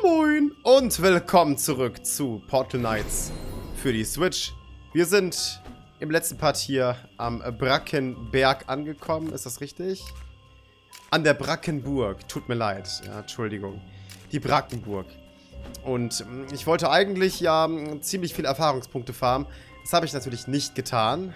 Moin und willkommen zurück zu Portal Knights für die Switch. Wir sind im letzten Part hier am Brackenberg angekommen, ist das richtig? An der Brackenburg, tut mir leid, ja, Entschuldigung. Die Brackenburg. Und ich wollte eigentlich ja ziemlich viele Erfahrungspunkte farmen. Das habe ich natürlich nicht getan.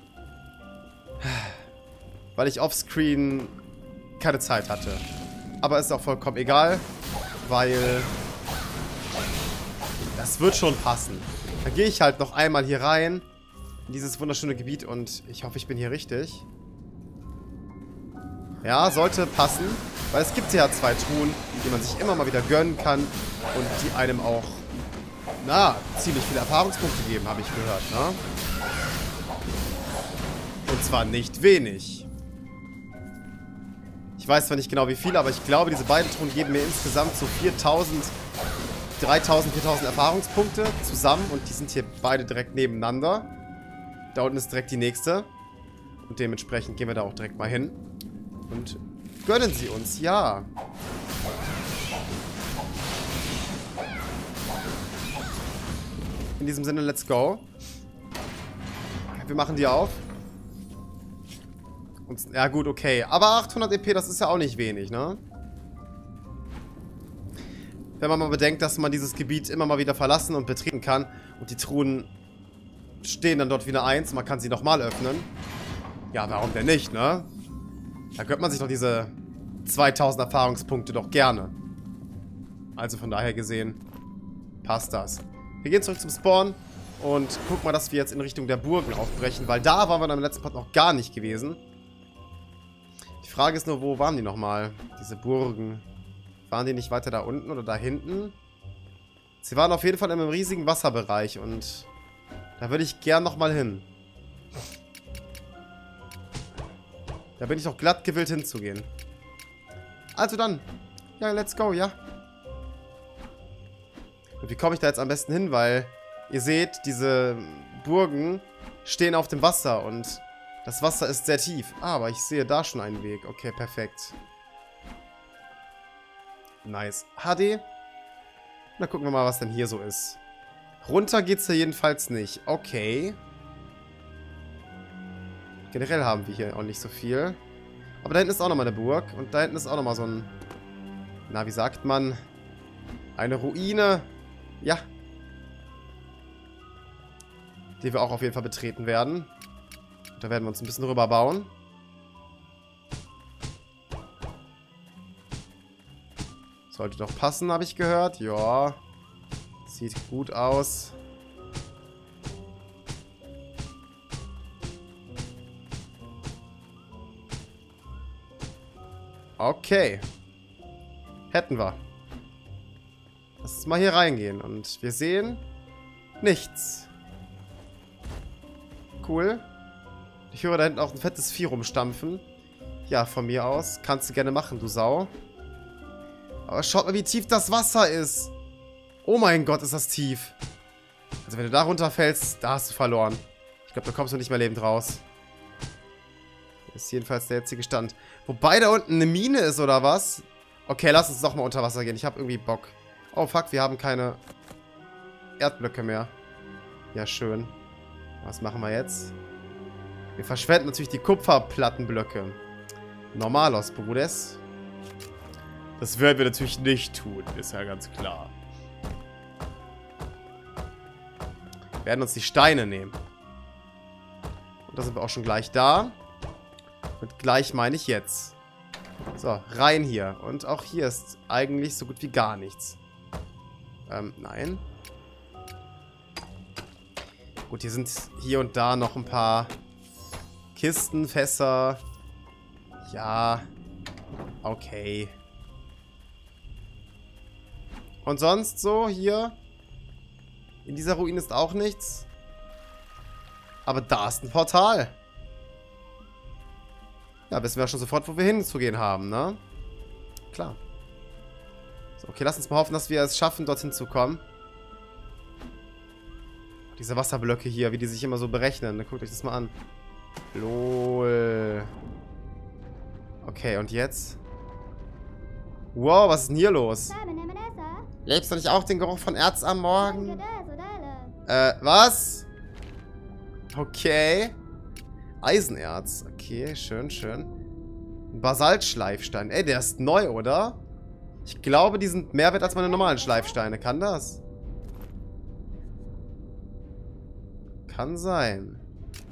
Weil ich offscreen keine Zeit hatte. Aber ist auch vollkommen egal, weil das wird schon passen. Dann gehe ich halt noch einmal hier rein in dieses wunderschöne Gebiet und ich hoffe, ich bin hier richtig. Ja, sollte passen, weil es gibt ja 2 Truhen, die man sich immer mal wieder gönnen kann und die einem auch, na, ziemlich viele Erfahrungspunkte geben, habe ich gehört, ne? Und zwar nicht wenig. Ich weiß zwar nicht genau wie viel, aber ich glaube, diese beiden Truhen geben mir insgesamt so 4000, 3000, 4000 Erfahrungspunkte zusammen. Und die sind hier beide direkt nebeneinander. Da unten ist direkt die nächste. Und dementsprechend gehen wir da auch direkt mal hin. Und gönnen sie uns, ja. In diesem Sinne, let's go. Wir machen die auf. Und, ja gut, okay. Aber 800 EP, das ist ja auch nicht wenig, ne? Wenn man mal bedenkt, dass man dieses Gebiet immer mal wieder verlassen und betreten kann. Und die Truhen stehen dann dort wie eine 1. Man kann sie nochmal öffnen. Ja, warum denn nicht, ne? Da gönnt man sich doch diese 2000 Erfahrungspunkte doch gerne. Also von daher gesehen, passt das. Wir gehen zurück zum Spawn und gucken mal, dass wir jetzt in Richtung der Burgen aufbrechen. Weil da waren wir dann im letzten Part noch gar nicht gewesen. Die Frage ist nur, wo waren die nochmal? Diese Burgen. Waren die nicht weiter da unten oder da hinten? Sie waren auf jeden Fall in einem riesigen Wasserbereich und da würde ich gern nochmal hin. Da bin ich auch glatt gewillt hinzugehen. Also dann. Ja, let's go, ja. Und wie komme ich da jetzt am besten hin? Weil ihr seht, diese Burgen stehen auf dem Wasser und das Wasser ist sehr tief. Ah, aber ich sehe da schon einen Weg. Okay, perfekt. Nice. HD. Na, gucken wir mal, was denn hier so ist. Runter geht's hier jedenfalls nicht. Okay. Generell haben wir hier auch nicht so viel. Aber da hinten ist auch nochmal eine Burg. Und da hinten ist auch nochmal so ein... Na, wie sagt man? Eine Ruine. Ja. Die wir auch auf jeden Fall betreten werden. Da werden wir uns ein bisschen rüber bauen. Sollte doch passen, habe ich gehört. Ja. Sieht gut aus. Okay. Hätten wir. Lass uns mal hier reingehen. Und wir sehen nichts. Cool. Ich höre da hinten auch ein fettes Vieh rumstampfen. Ja, von mir aus. Kannst du gerne machen, du Sau. Aber schaut mal, wie tief das Wasser ist. Oh mein Gott, ist das tief. Also wenn du da runterfällst, da hast du verloren. Ich glaube, da kommst du nicht mehr lebend raus. Das ist jedenfalls der jetzige Stand. Wobei da unten eine Mine ist, oder was? Okay, lass uns doch mal unter Wasser gehen. Ich habe irgendwie Bock. Oh, fuck, wir haben keine Erdblöcke mehr. Ja, schön. Was machen wir jetzt? Wir verschwenden natürlich die Kupferplattenblöcke. Normalos, Bruders. Das werden wir natürlich nicht tun, ist ja ganz klar. Wir werden uns die Steine nehmen. Und da sind wir auch schon gleich da. Und gleich meine ich jetzt. So, rein hier. Und auch hier ist eigentlich so gut wie gar nichts. Nein. Gut, hier sind hier und da noch ein paar Kisten, Fässer. Ja. Okay. Und sonst so hier. In dieser Ruine ist auch nichts. Aber da ist ein Portal. Ja, wissen wir schon sofort, wo wir hinzugehen haben, ne? Klar. So, okay, lass uns mal hoffen, dass wir es schaffen, dorthin zu kommen. Diese Wasserblöcke hier, wie die sich immer so berechnen. Ne? Guckt euch das mal an. Lol. Okay, und jetzt? Wow, was ist denn hier los? Lebst du nicht auch den Geruch von Erz am Morgen? Was? Okay. Eisenerz. Okay, schön, schön. Basaltschleifstein. Ey, der ist neu, oder? Ich glaube, die sind mehr wert als meine normalen Schleifsteine. Kann das? Kann sein.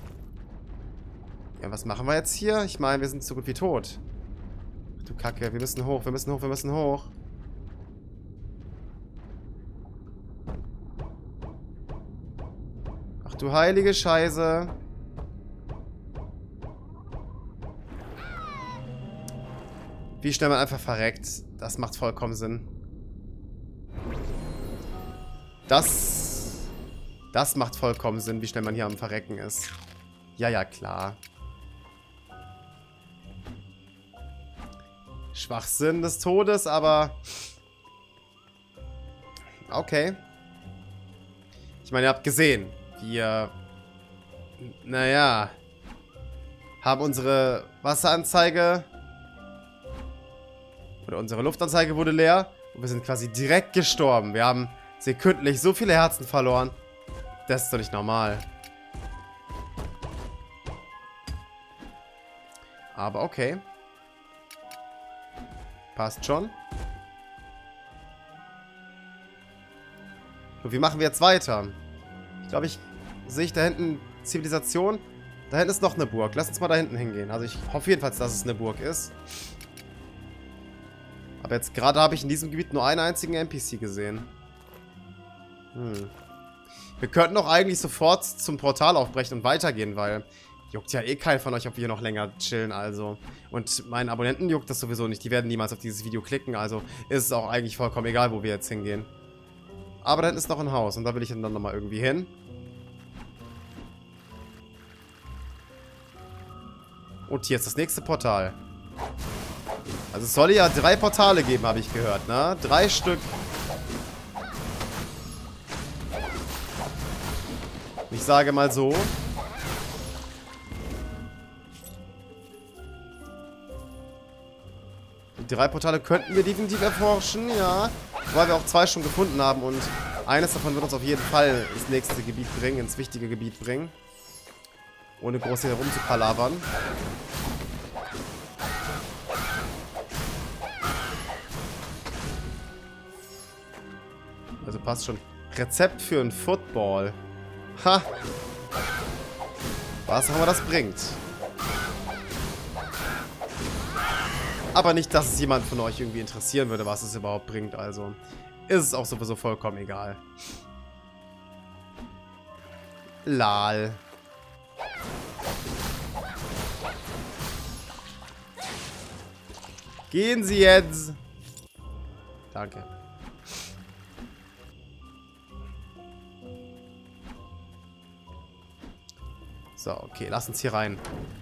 Ja, was machen wir jetzt hier? Ich meine, wir sind so gut wie tot. Ach du Kacke, wir müssen hoch, wir müssen hoch, wir müssen hoch. Ach du heilige Scheiße. Wie schnell man einfach verreckt. Das macht vollkommen Sinn. Das macht vollkommen Sinn, wie schnell man hier am Verrecken ist. Ja, ja, klar. Schwachsinn des Todes, aber... Okay. Ich meine, ihr habt gesehen, wir... Naja... Haben unsere Wasseranzeige... Oder unsere Luftanzeige wurde leer. Und wir sind quasi direkt gestorben. Wir haben sekündlich so viele Herzen verloren. Das ist doch nicht normal. Aber okay. Passt schon. Und wie machen wir jetzt weiter? Ich glaube, sehe ich da hinten Zivilisation. Da hinten ist noch eine Burg. Lass uns mal da hinten hingehen. Also ich hoffe jedenfalls, dass es eine Burg ist. Aber jetzt gerade habe ich in diesem Gebiet nur einen einzigen NPC gesehen. Wir könnten auch eigentlich sofort zum Portal aufbrechen und weitergehen, weil juckt ja eh keinen von euch, ob wir hier noch länger chillen, also. Und meinen Abonnenten juckt das sowieso nicht. Die werden niemals auf dieses Video klicken, also ist es auch eigentlich vollkommen egal, wo wir jetzt hingehen. Aber dann ist noch ein Haus und da will ich dann nochmal irgendwie hin. Und hier ist das nächste Portal. Also es soll ja 3 Portale geben, habe ich gehört, ne? 3 Stück. Ich sage mal so. Die 3 Portale könnten wir definitiv erforschen, ja. Weil wir auch 2 schon gefunden haben und eines davon wird uns auf jeden Fall ins nächste Gebiet bringen, ins wichtige Gebiet bringen. Ohne groß hier herumzupalavern. Also passt schon. Rezept für einen Football. Ha! Was auch immer das bringt. Aber nicht, dass es jemand von euch irgendwie interessieren würde, was es überhaupt bringt. Also ist es auch sowieso vollkommen egal. Lal. Gehen Sie jetzt. Danke. So, okay, lass uns hier rein.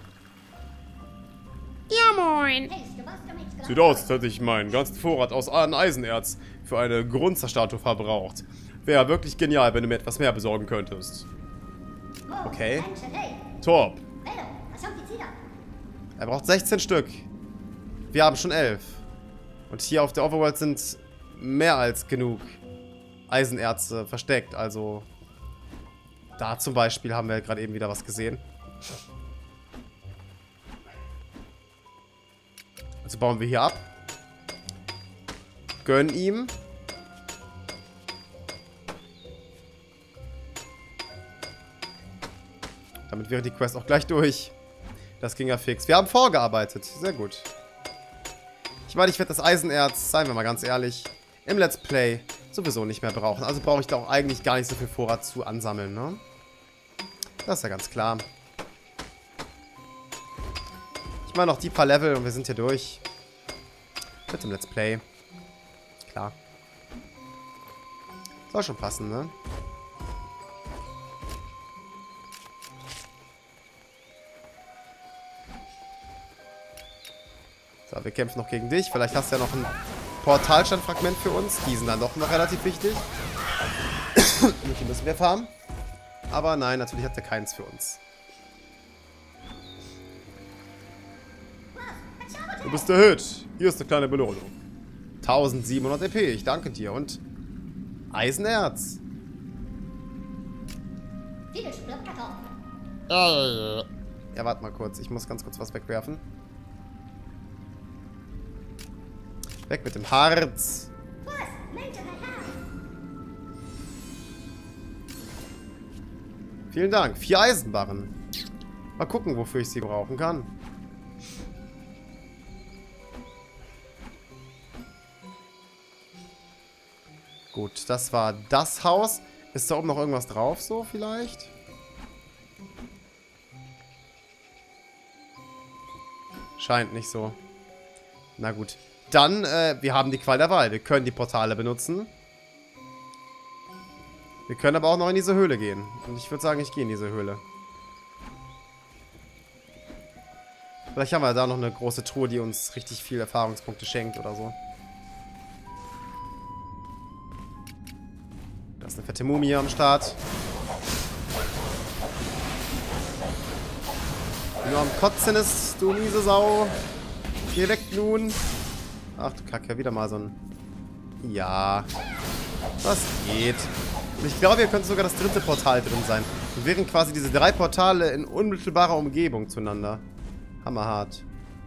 Ja, moin. Sieht aus, als hätte ich meinen ganzen Vorrat aus Eisenerz für eine Grundstatue verbraucht. Wäre wirklich genial, wenn du mir etwas mehr besorgen könntest. Okay. Top. Er braucht 16 Stück. Wir haben schon 11. Und hier auf der Overworld sind mehr als genug Eisenerze versteckt, also... Da zum Beispiel haben wir gerade eben wieder was gesehen. Also bauen wir hier ab. Gönnen ihm. Damit wäre die Quest auch gleich durch. Das ging ja fix. Wir haben vorgearbeitet. Sehr gut. Ich meine, ich werde das Eisenerz, seien wir mal ganz ehrlich, im Let's Play sowieso nicht mehr brauchen. Also brauche ich da auch eigentlich gar nicht so viel Vorrat zu ansammeln, ne? Das ist ja ganz klar. Ich meine noch die paar Level und wir sind hier durch. Mit dem Let's Play. Klar. Soll schon passen, ne? So, wir kämpfen noch gegen dich. Vielleicht hast du ja noch ein Portalstandfragment für uns. Die sind dann doch noch relativ wichtig. Und die müssen wir farmen. Aber nein, natürlich hat er keins für uns. Du bist erhöht. Hier ist eine kleine Belohnung. 1700 EP, ich danke dir. Und Eisenerz. Ja, warte mal kurz. Ich muss ganz kurz was wegwerfen. Weg mit dem Harz. Vielen Dank. 4 Eisenbarren. Mal gucken, wofür ich sie brauchen kann. Gut, das war das Haus. Ist da oben noch irgendwas drauf, so vielleicht? Scheint nicht so. Na gut. Dann, wir haben die Qual der Wahl. Wir können die Portale benutzen. Wir können aber auch noch in diese Höhle gehen. Und ich würde sagen, ich gehe in diese Höhle. Vielleicht haben wir da noch eine große Truhe, die uns richtig viele Erfahrungspunkte schenkt oder so. Da ist eine fette Mumie am Start. Die nur am Kotzen ist, du miese Sau. Geh weg nun. Ach du Kacke, wieder mal so ein... Ja. Das geht. Und ich glaube, hier könnte sogar das 3. Portal drin sein. Wir wären quasi diese 3 Portale in unmittelbarer Umgebung zueinander. Hammerhart.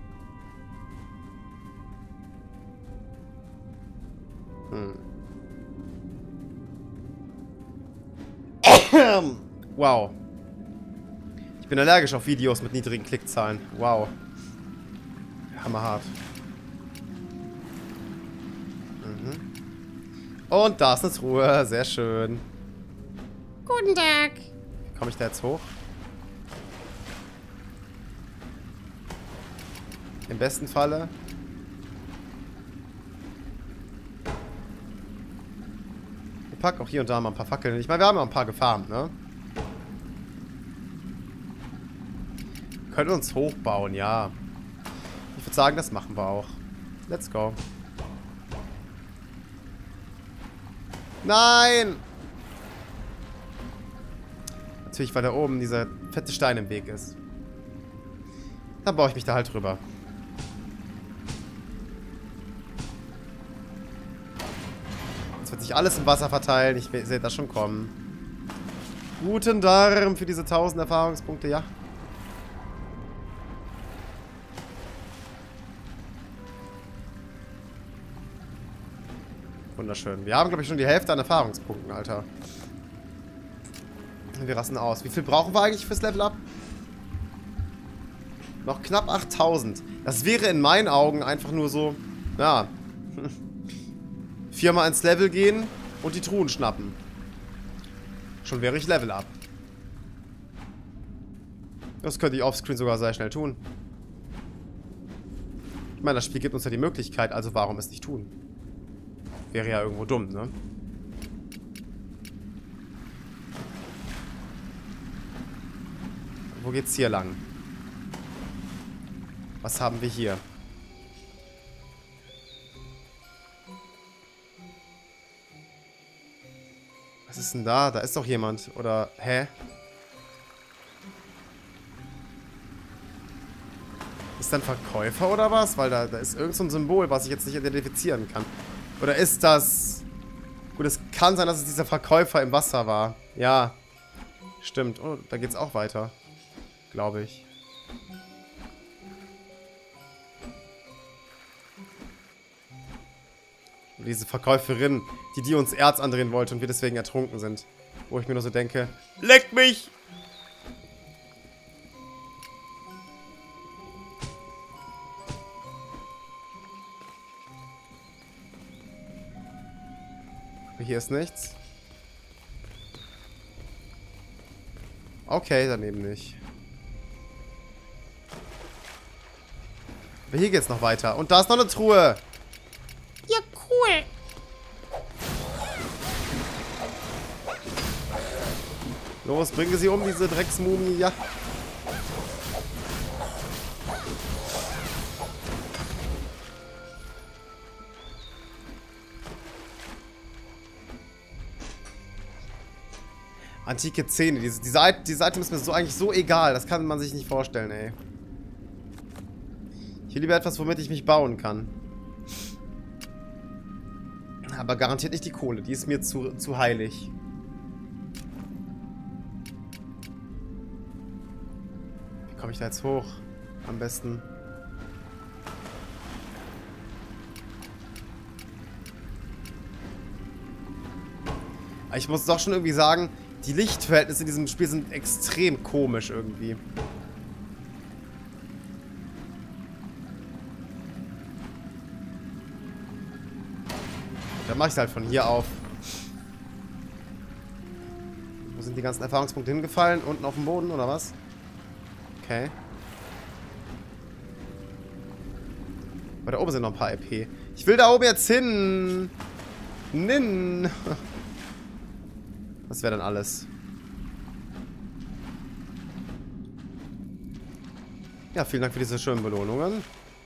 Wow. Ich bin allergisch auf Videos mit niedrigen Klickzahlen. Wow. Hammerhart. Und da ist eine Truhe. Sehr schön. Guten Tag. Wie komme ich da jetzt hoch? Im besten Falle. Ich packe auch hier und da mal ein paar Fackeln. Ich meine, wir haben ja ein paar gefarmt, ne? Wir können uns hochbauen, ja. Ich würde sagen, das machen wir auch. Let's go. Nein! Natürlich, weil da oben dieser fette Stein im Weg ist. Dann baue ich mich da halt drüber. Jetzt wird sich alles im Wasser verteilen. Ich sehe das schon kommen. Guten Darm für diese 1000 Erfahrungspunkte, ja. Wunderschön. Wir haben, glaube ich, schon die Hälfte an Erfahrungspunkten, Alter. Wir rasten aus. Wie viel brauchen wir eigentlich fürs Level Up? Noch knapp 8000. Das wäre in meinen Augen einfach nur so, ja, 4-mal ins Level gehen und die Truhen schnappen. Schon wäre ich Level Up. Das könnte ich offscreen sogar sehr schnell tun. Ich meine, das Spiel gibt uns ja die Möglichkeit, also warum es nicht tun? Wäre ja irgendwo dumm, ne? Wo geht's hier lang? Was haben wir hier? Was ist denn da? Da ist doch jemand. Oder, hä? Ist da ein Verkäufer oder was? Weil da ist irgend so ein Symbol, was ich jetzt nicht identifizieren kann. Oder ist das... Gut, es kann sein, dass es dieser Verkäufer im Wasser war. Ja. Stimmt. Oh, da geht's auch weiter. Glaube ich. Und diese Verkäuferin, die uns Erz andrehen wollte und wir deswegen ertrunken sind. Wo ich mir nur so denke, leck mich! Hier ist nichts. Okay, daneben nicht. Aber hier geht's noch weiter. Und da ist noch eine Truhe. Ja, cool. Los, bringe sie um, diese Drecksmumie. Ja. Antike Szene. Diese Item ist mir so eigentlich so egal. Das kann man sich nicht vorstellen, ey. Ich will lieber etwas, womit ich mich bauen kann. Aber garantiert nicht die Kohle. Die ist mir zu heilig. Wie komme ich da jetzt hoch? Am besten. Aber ich muss doch schon irgendwie sagen, die Lichtverhältnisse in diesem Spiel sind extrem komisch irgendwie. Dann mache ich es halt von hier auf. Wo sind die ganzen Erfahrungspunkte hingefallen? Unten auf dem Boden, oder was? Okay. Aber da oben sind noch ein paar EP. Ich will da oben jetzt hin. Nin. Das wäre dann alles. Ja, vielen Dank für diese schönen Belohnungen.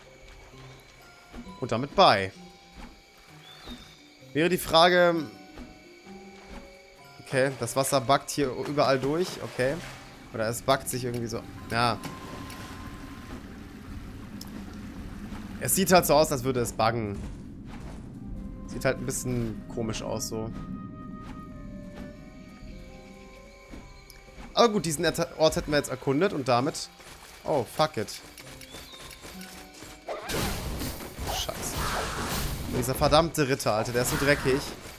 Und damit bye. Wäre die Frage... Okay, das Wasser buggt hier überall durch. Okay. Oder es buggt sich irgendwie so. Ja. Es sieht halt so aus, als würde es buggen. Sieht halt ein bisschen komisch aus so. Aber gut, diesen Ort hätten wir jetzt erkundet und damit... Oh, fuck it. Scheiße. Und dieser verdammte Ritter, Alter, der ist so dreckig.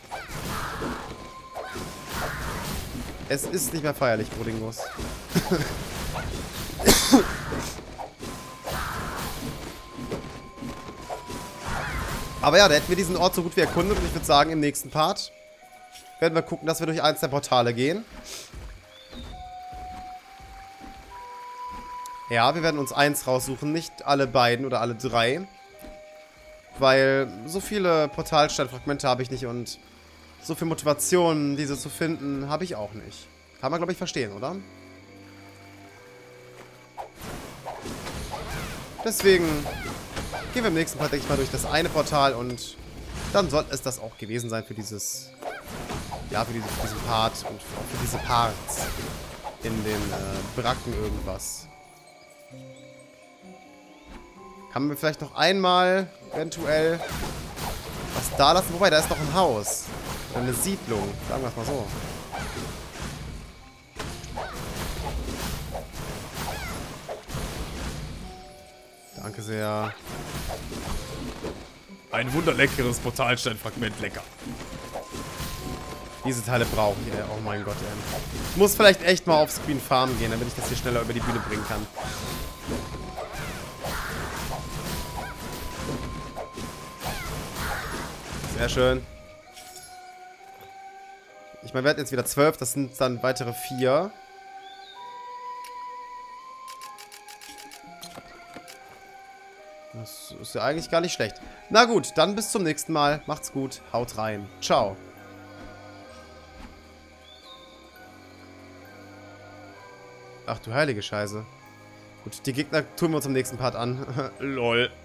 Es ist nicht mehr feierlich, Brodingos. Aber ja, da hätten wir diesen Ort so gut wie erkundet und ich würde sagen, im nächsten Part werden wir gucken, dass wir durch eins der Portale gehen. Ja, wir werden uns eins raussuchen, nicht alle beiden oder alle drei. Weil so viele Portalsteinfragmente habe ich nicht und so viel Motivation, diese zu finden, habe ich auch nicht. Kann man, glaube ich, verstehen, oder? Deswegen gehen wir im nächsten Part, denke ich mal, durch das eine Portal und dann soll es das auch gewesen sein für dieses... Ja, für diesen Part und auch für diese Parts in den Bracken irgendwas. Kann man vielleicht noch einmal eventuell was da lassen? Wobei, da ist noch ein Haus. Oder eine Siedlung. Sagen wir es mal so. Danke sehr. Ein wunderleckeres Portalsteinfragment. Lecker. Diese Teile brauche ich, ey. Oh mein Gott, ey. Ich muss vielleicht echt mal offscreen farmen gehen, damit ich das hier schneller über die Bühne bringen kann. Sehr schön. Ich meine, wir hatten jetzt wieder 12, das sind dann weitere 4. Das ist ja eigentlich gar nicht schlecht. Na gut, dann bis zum nächsten Mal. Macht's gut, haut rein. Ciao. Ach du heilige Scheiße. Gut, die Gegner tun wir uns im nächsten Part an. Lol.